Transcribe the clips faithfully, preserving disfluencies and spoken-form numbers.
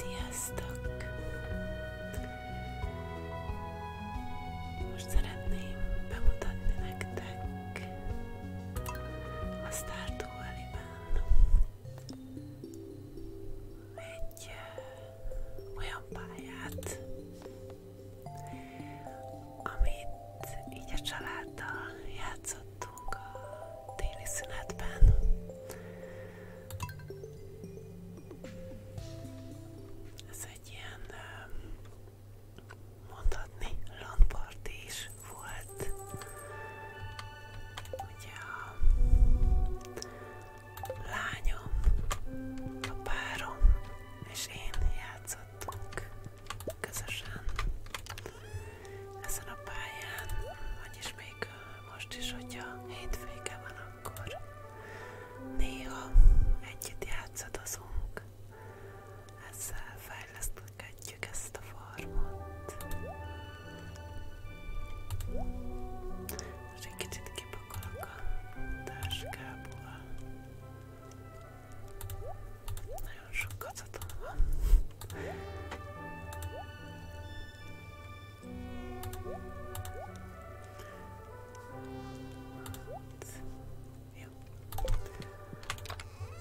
Sziasztok! Most szeretném bemutatni nektek a Stardew Valley-ben egy uh, olyan pályát, amit így a családdal játszottunk a téli szünetben. Ez egy ilyen, mondhatni, landparty is volt. Ugye a lányom, a párom és én játszottunk közösen ezen a pályán, vagyis még most is, hogyha hétvége van, akkor néha együtt játszadozunk. Ezzel fejlesztgetjük ezt a farmot. Most egy kicsit kipakolok a táskából. Nagyon sok kacatom van. Jó.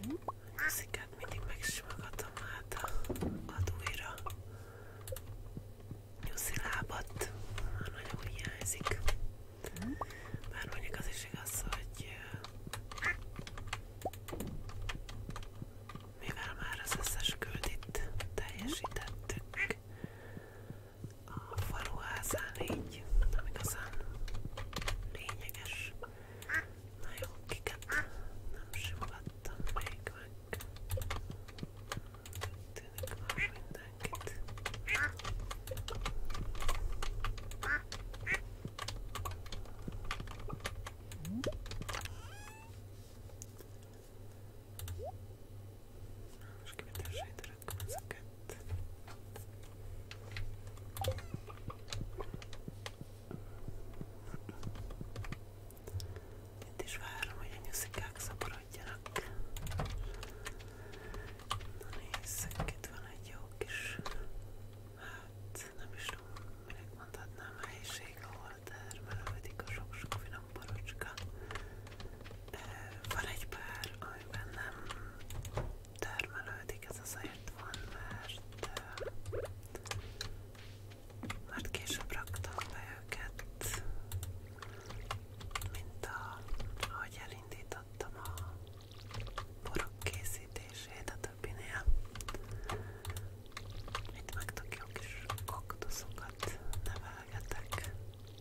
nyuszikát mindig megsimogatom, hát ad újra nyuszi lábat, már nagyon hiányzik. Bár mondjuk az is igaz, hogy mivel már az összes küldit teljesítettük a faluházán, így nem igazán lényeges. Na jó, kiket nem simogattam még meg. Tűnik már mindenkit. Most kivetőseit rakom ezeket. Itt is várom, hogy a nyuszikák szaporodjanak. Na nézzük, itt van egy jó kis, hát nem is tudom, minek mondhatnám, helyiség, ahol termelődik a sok-sok finom borocska. Van egy pár, amiben nem termelődik, ez azért van, mert, mert később raktam be őket, mint a, ahogy elindítottam a borok készítését a többinél. Itt meg tök jó kis kaktuszokat nevelgetek,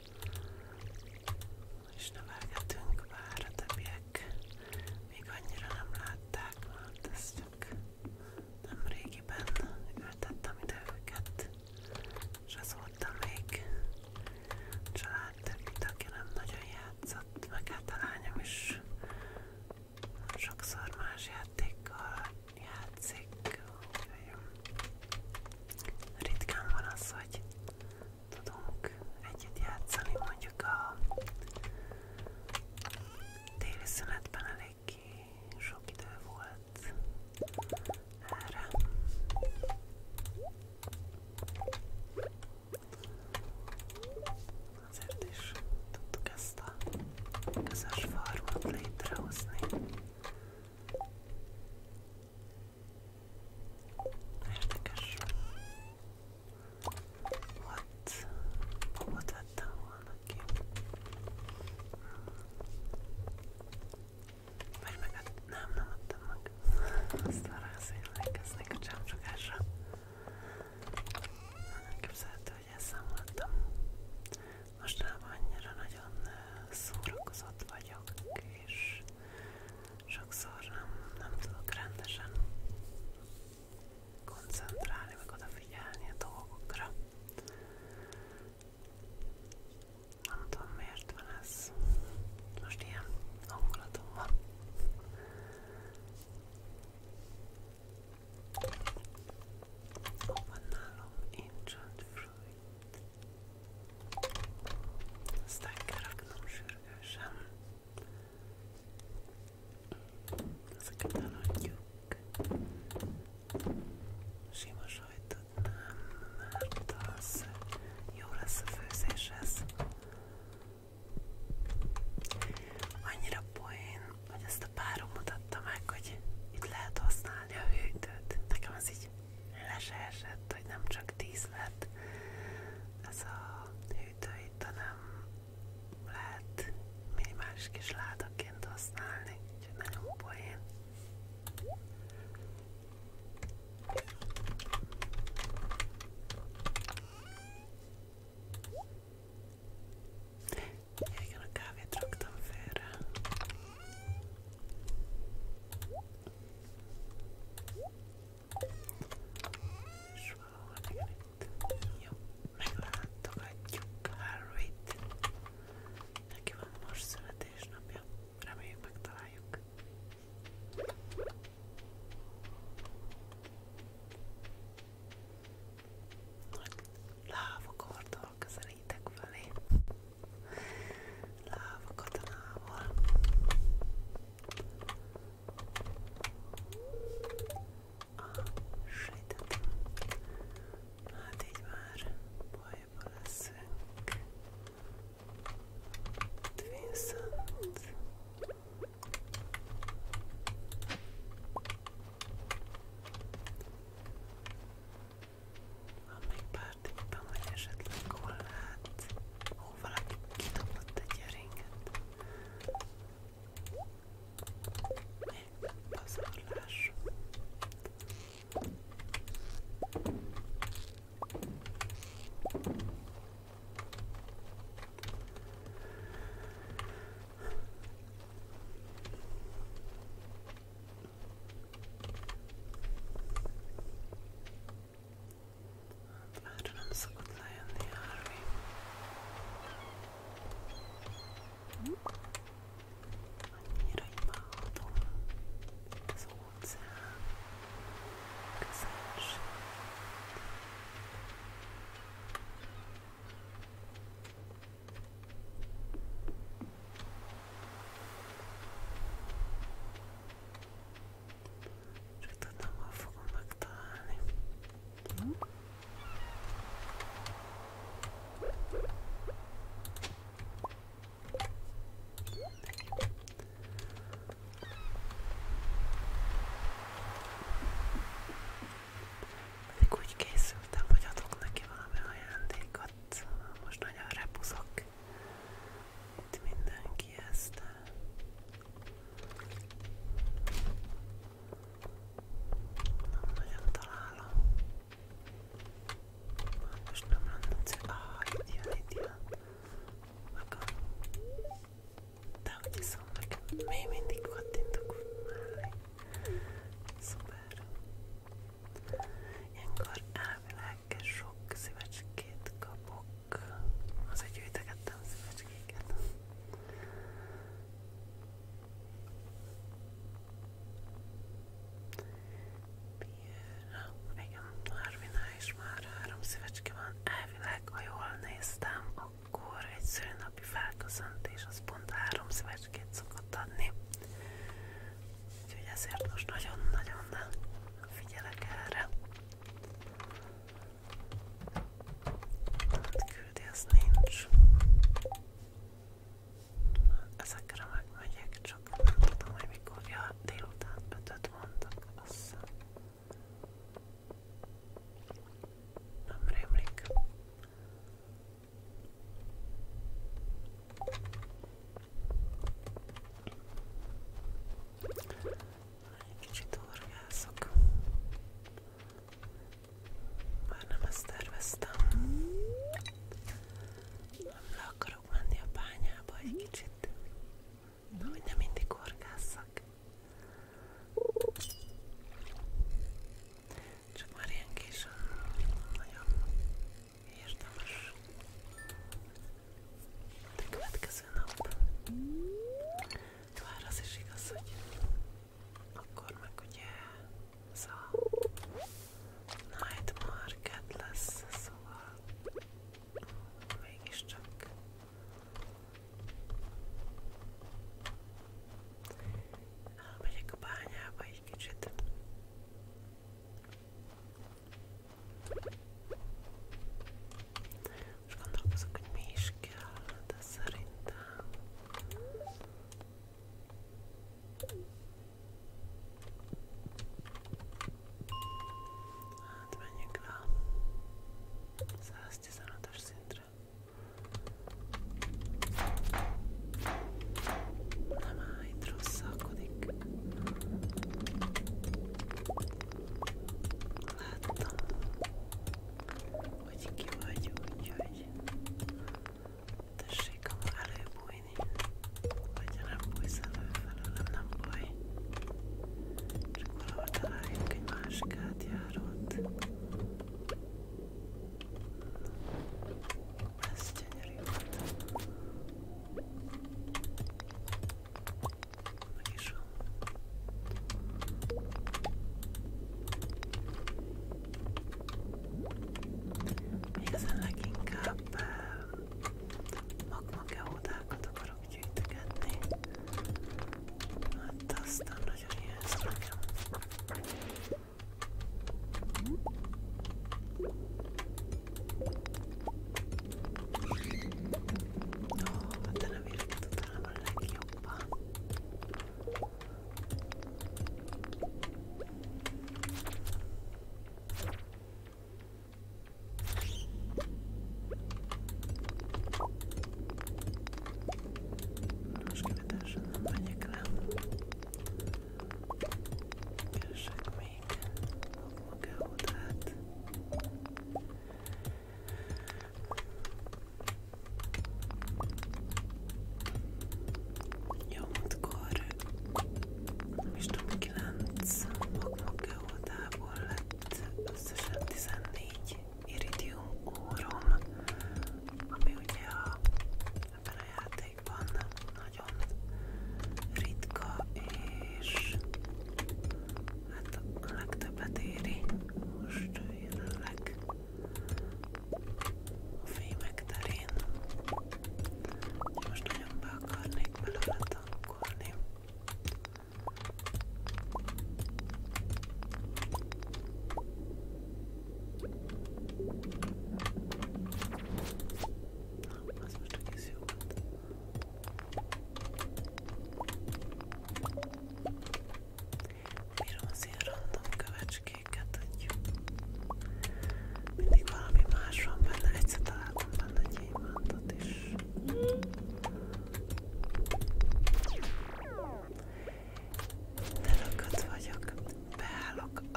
és nevelgetünk, bár a többiek még annyira nem látták, mert ez csak nem régiben ültettem ide őket, és azóta még a család többi tagja nem nagyon játszott, meg hát a lányom is sokszor más játékkal játszik, úgyhogy ritkán van az, hogy tudunk együtt játszani, mondjuk a téli szünetben eléggé sok idő volt erre. Azért is tudtuk ezt a közös farmot létrehozni. Érdekes. Ott babot vettem volna ki. Vagy meg hát nem, nem adtam meg. Azt arra azért emlékeznék a csámcsogásra. Elképzelhető, hogy elszámoltam. Mostanában annyira nagyon szórakozott vagyok, és sokszor nem, nem tudok rendesen koncentrálni, meg odafigyelni a dolgokra. Nem tudom, miért van ez. Most ilyen hangulatom van.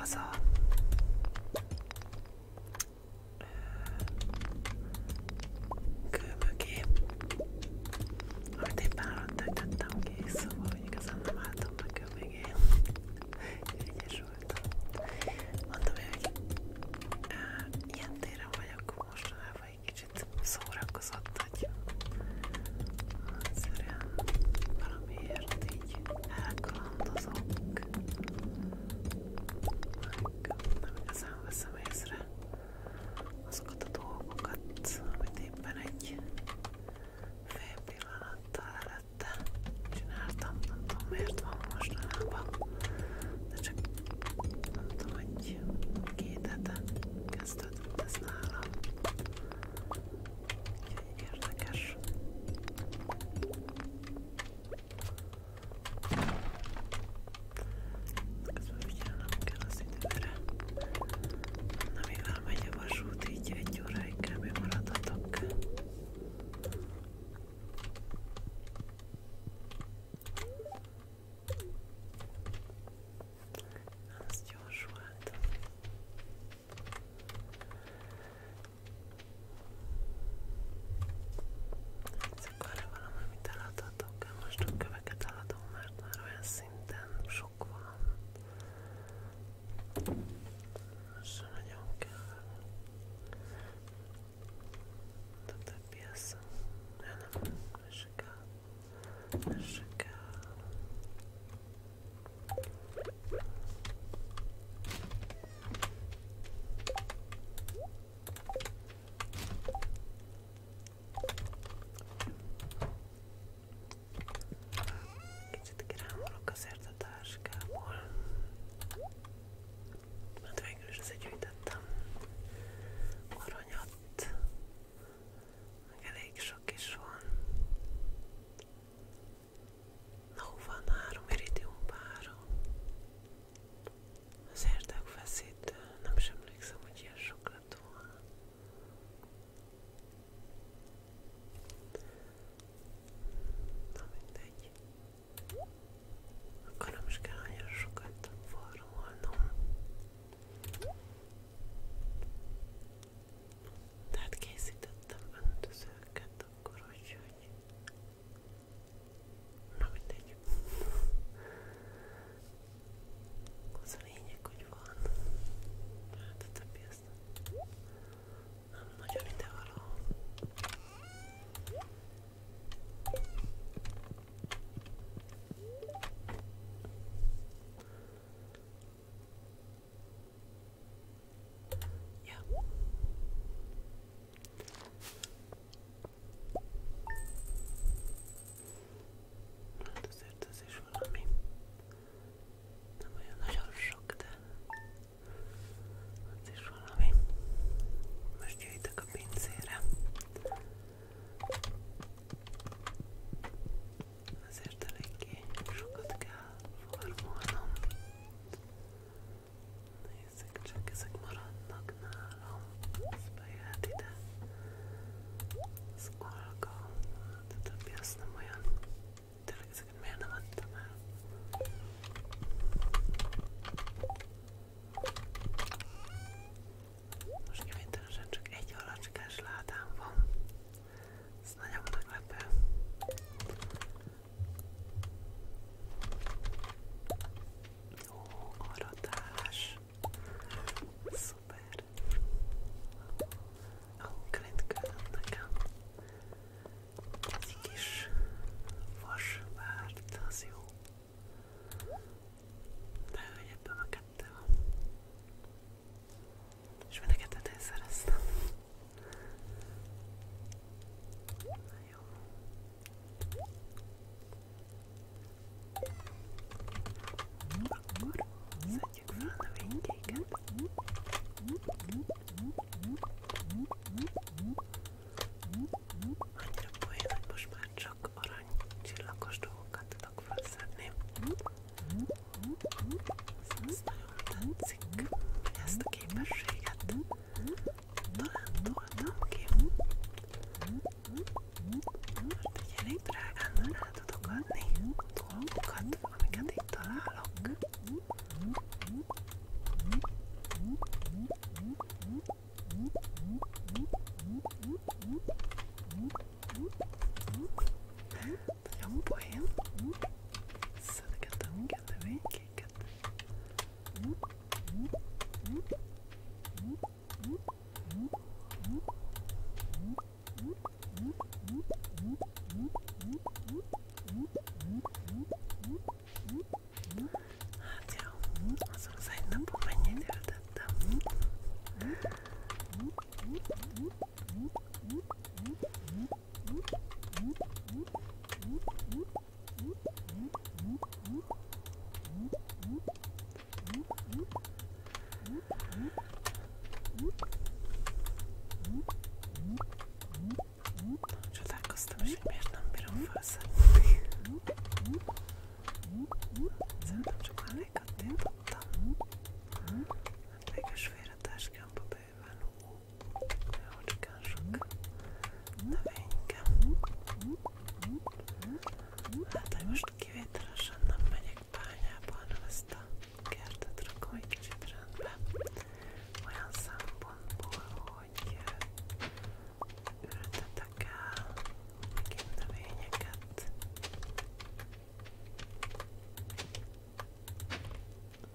az a kő mögé, amit éppen alatt tettem ki, szóval igazán nem álltam meg kő mögé. Egyesültem. Mondom, hogy ilyen téren vagyok mostanában egy kicsit szórakozott, hogy egyszerűen valamiért így elkalandozok. Nem igazán veszem észre azokat a dolgokat, amit éppen egy fél pillanattal előtte csináltam. Nem tudom, miért van mostanában, de csak nem tudom, hogy két hete kezdődött ez nálam. Úgyhogy érdekes. Közben figyelnem kell az időre. Na, mivel megy a vasút, így egy óráig kb. Maradhatok. Az gyors volt. Ez akkor valami, amit eladhatok. Most a köveket eladom, mert már olyan szinten sok van. Most sem nagyon kell. De a többi az... Nem, nem, ez se kell. Ez se kell. Kicsit kirámolok azért a táskából. Hát jó, azon az egy napon mennyit ültettem. Csodálkoztam is, hogy miért nem bírom felszedni. Szerintem csak mellé kattintottam. Hát mégis félretáskámba bőven. Jócskán sok növényke. Hát, hogy most kivételesen nem megyek bányába, hanem ezt a kertet rakom egy kicsit rendbe. Olyan szempontból, hogy ültetek el megint növényeket.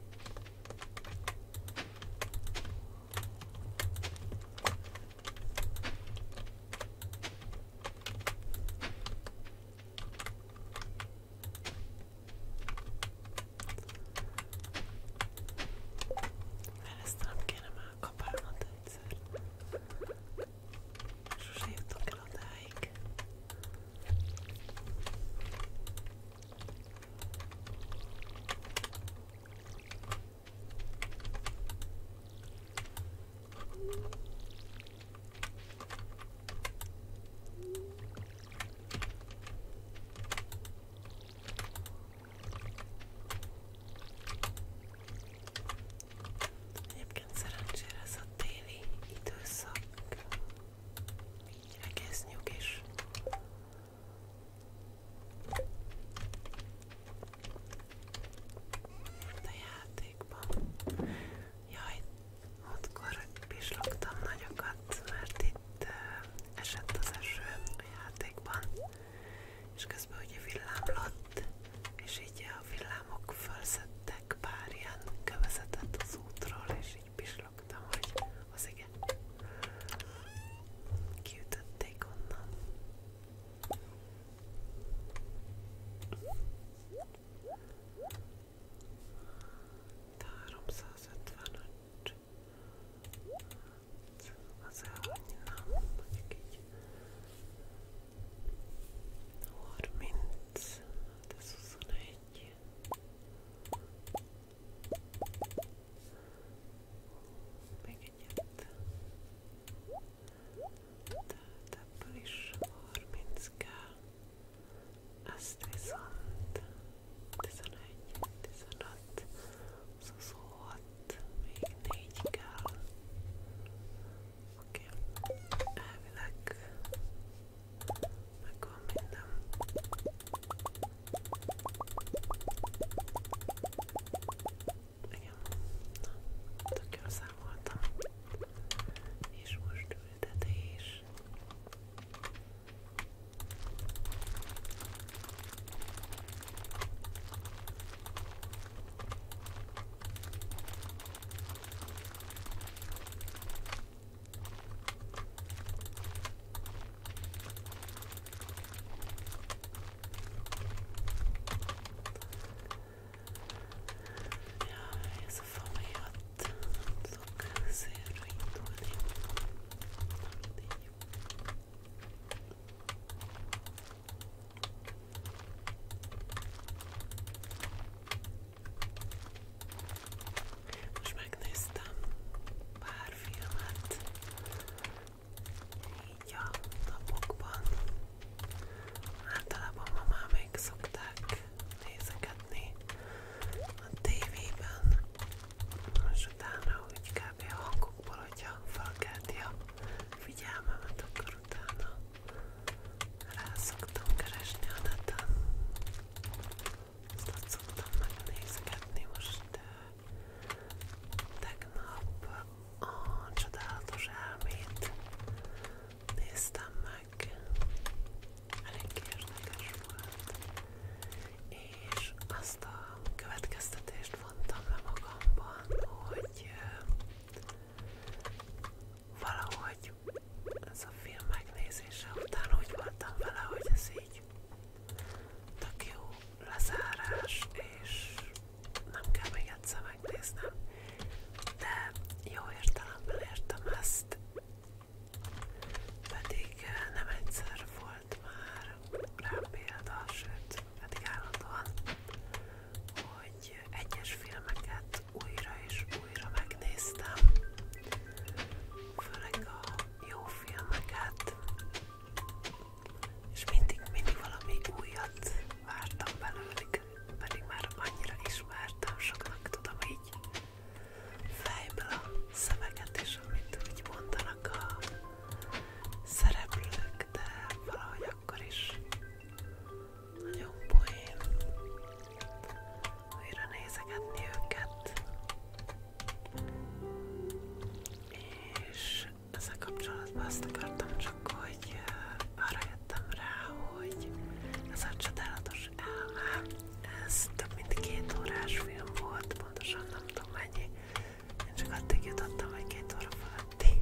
azt akartam csak, hogy arra jöttem rá, hogy ez a csodálatos elme, ez több mint két órás film volt, pontosan nem tudom mennyi. Én csak addig jutottam, hogy két óra fölötti.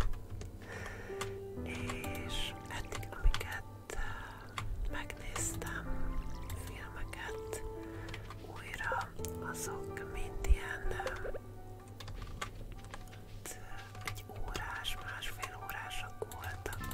És eddig, amiket megnéztem, filmeket újra, azok mind ilyen egy órás, másfél órásak voltak.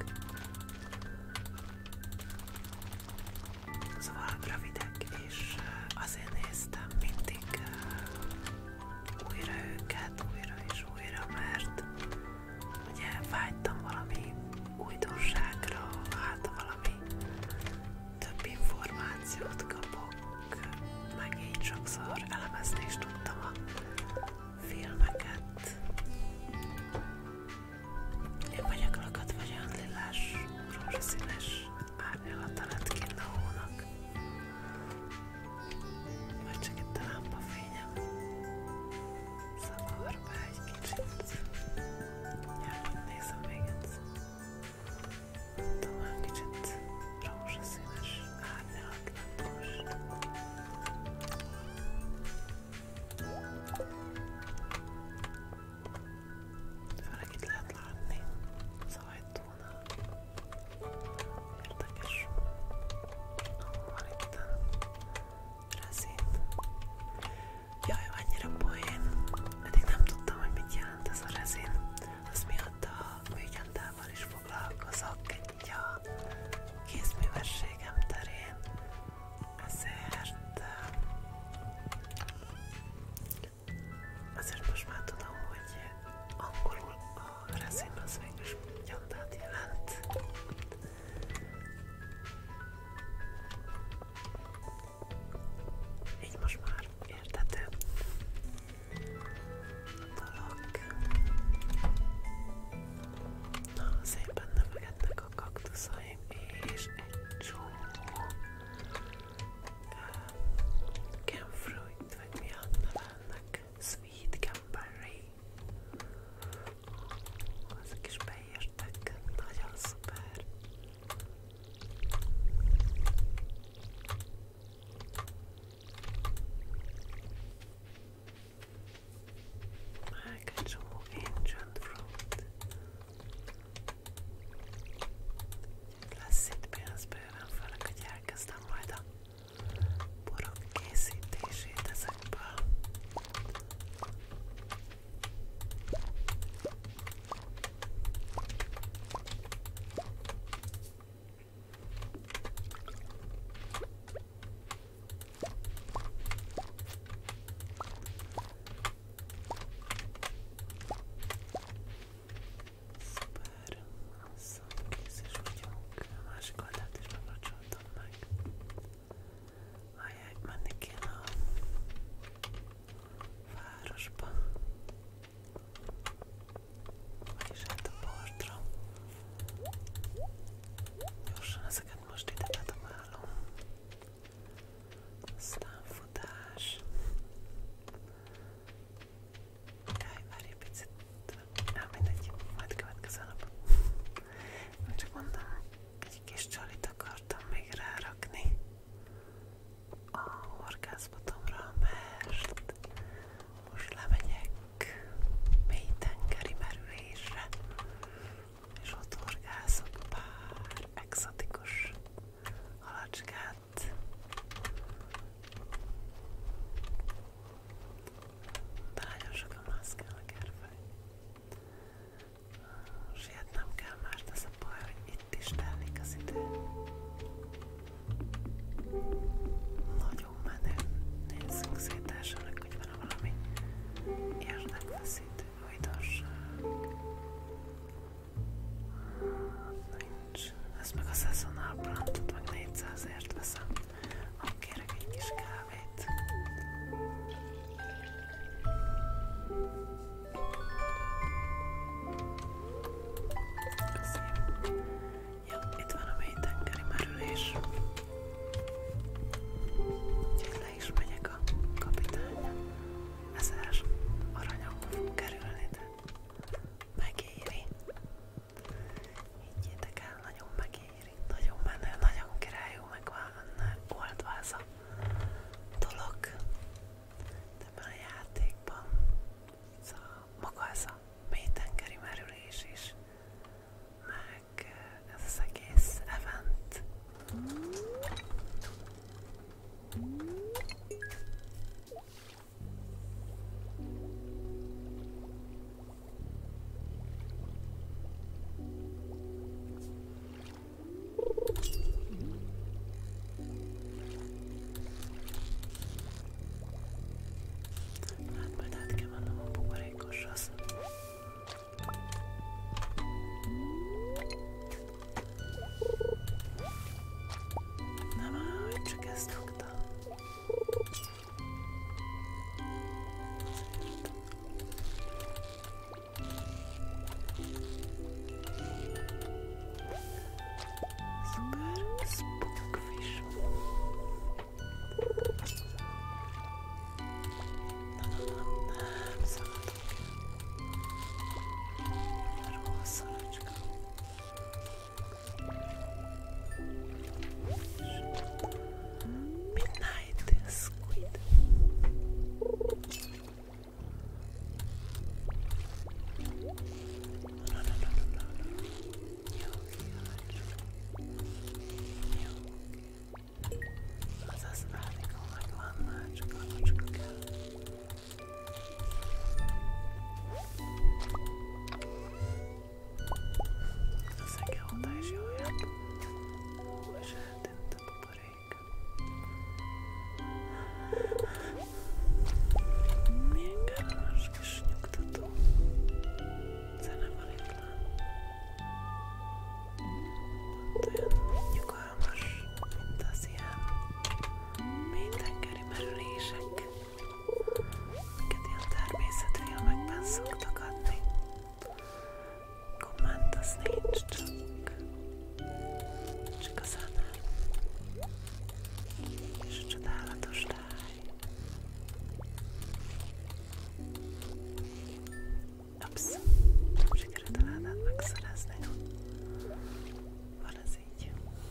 Ups, sikerült a ládát megszerezni. Van ez így.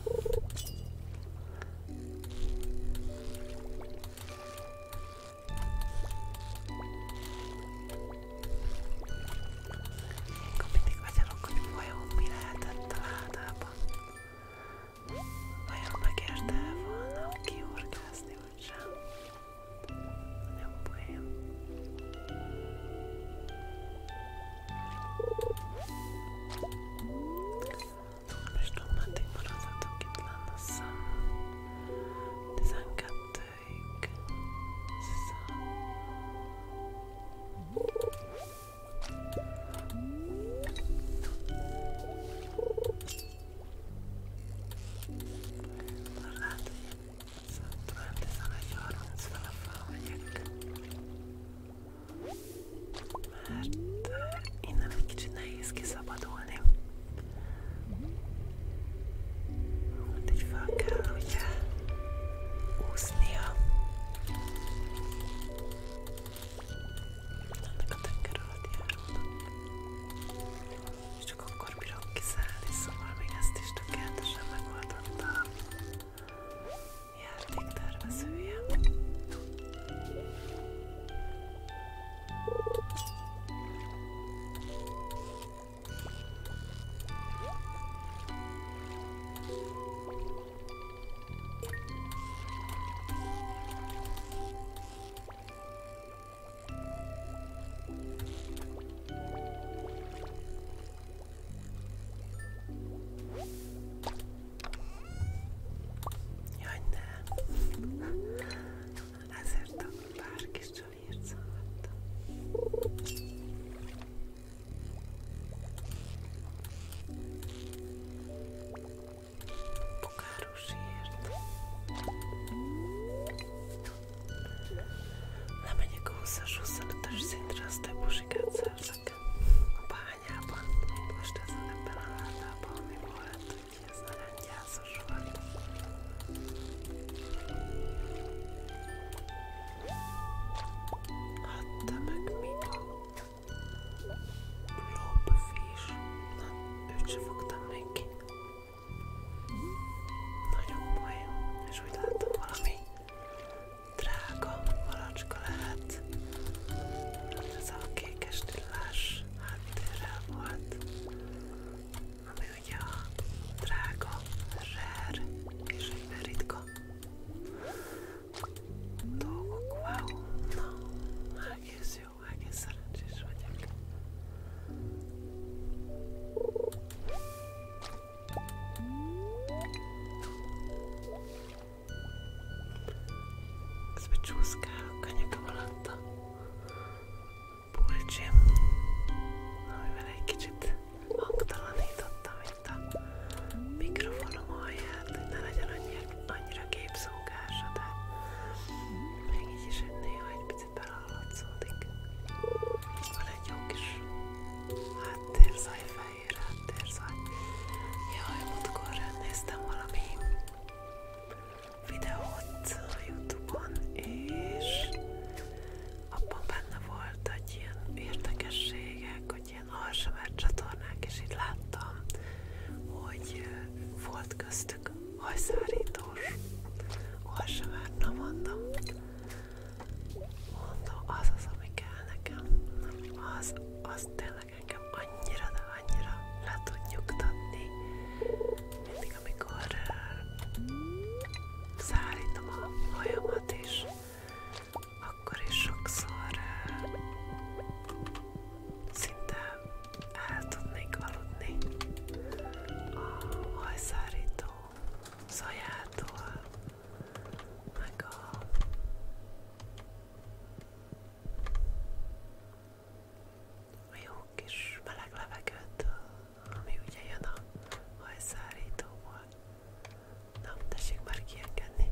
Ilyenkor mindig agyalok, hogy vajon mi lehetett a ládában. Vajon megérte volna kiorgázni, vagy sem. Nagyon poén. És tudom, meddig maradhatok itt lenne a szám. tizenkettőig. Lehet, hogy szerintem tizenegy harminc fele felmegyek. Mert innen egy kicsit nehéz kiszabadulni. Hát így fel kell ugye úsznia. Ennek a tenger alatt járulnak. És csak akkor bírok kiszállni, szóval még ezt is tökéletesen megoldotta a játéktervezője. Jaj, ne! Ezért a pár kis csaliért szenvedtem. Pokáros írt. Lemegyek a húszas huszonötös szintre, aztán busikát szerzek a bányában. Most ez ebben a ládában, ami volt, úgyhogy ez nagyon gyászos volt. Hát te meg mi a blobfish? Na, őt se fogtam még ki. Nagyon poén, és úgy látom valami drága malacska lehet. Ez a kékes lilás háttérrel volt, ami ugye a drága, rare és egyben ritka dolgok. Wow, na, egész jó, egész szerencsés vagyok. Közben csúszkálok kanyagom alatt a pulcsi, amivel egy kicsit hangtalanítottam itt a mikrofonom alját, hogy ne legyen annyira, annyira képszógása, de még így is néha egy picit belehallatszódik. Van egy jó kis háttérzaj, fehér háttérzaj. Jaj, múltkor néztem valami videót a YouTube-on, és abban benne volt egy ilyen érdekességek, hogy ilyen á es em er csatornák, és itt láttam, hogy volt köztük hajszárítós á es em er. Na mondom, mondom, az az, ami kell nekem. Az, az tényleg engem annyira, de annyira le tud nyugtatni. Mindig, amikor szárítom a hajamat is, akkor is sokszor uh, szinte el tudnék aludni a hajszárító zajától, meg a a jó kis meleg levegőtől, ami ugye jön a hajszárítóból. Na, tessék már kiengedni.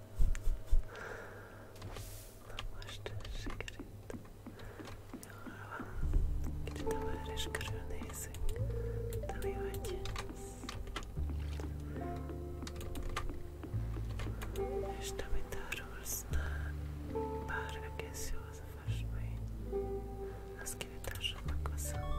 Na, most sikerült. Jól van. Kicsit a várás körül nézünk. Te mi vagy? És te mit árulsz? Na, bár egész jó az a festmény. Azt kivételsen meghozzam.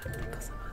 mennek haza